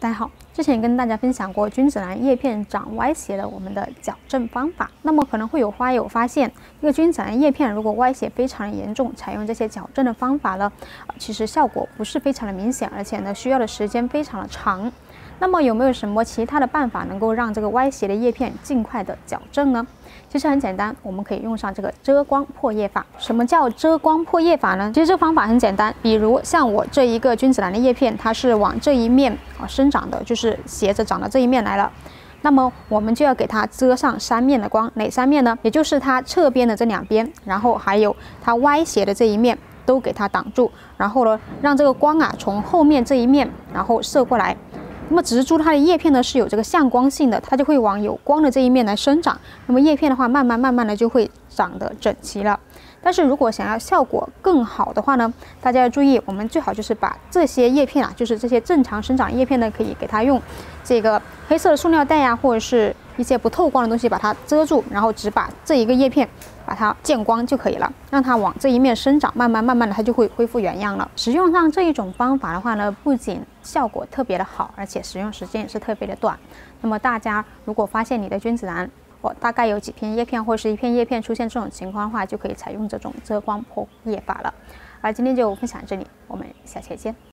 大家好，之前跟大家分享过君子兰叶片长歪斜的我们的矫正方法。那么可能会有花友发现，一个君子兰叶片如果歪斜非常的严重，采用这些矫正的方法呢，其实效果不是非常的明显，而且呢需要的时间非常的长。那么有没有什么其他的办法能够让这个歪斜的叶片尽快的矫正呢？其实很简单，我们可以用上这个遮光破叶法。什么叫遮光破叶法呢？其实这个方法很简单，比如像我这一个君子兰的叶片，它是往这一面生长的，就是斜着长到这一面来了。那么我们就要给它遮上3面的光，哪3面呢？也就是它侧边的这2边，然后还有它歪斜的这一面都给它挡住，然后呢，让这个光从后面这一面然后射过来。那么植株它的叶片呢是有这个向光性的，它就会往有光的这一面来生长。那么叶片的话，慢慢的就会长得整齐了。但是如果想要效果更好的话呢，大家要注意，我们最好就是把这些叶片就是这些正常生长叶片呢，可以给它用这个黑色的塑料袋或者是一些不透光的东西把它遮住，然后只把这一个叶片把它见光就可以了，让它往这一面生长，慢慢的它就会恢复原样了。使用上这一种方法的话呢，不仅效果特别的好，而且使用时间也是特别的短。那么大家如果发现你的君子兰大概有几片叶片或是1片叶片出现这种情况的话，就可以采用这种遮光破叶法了。而今天就分享这里，我们下期见。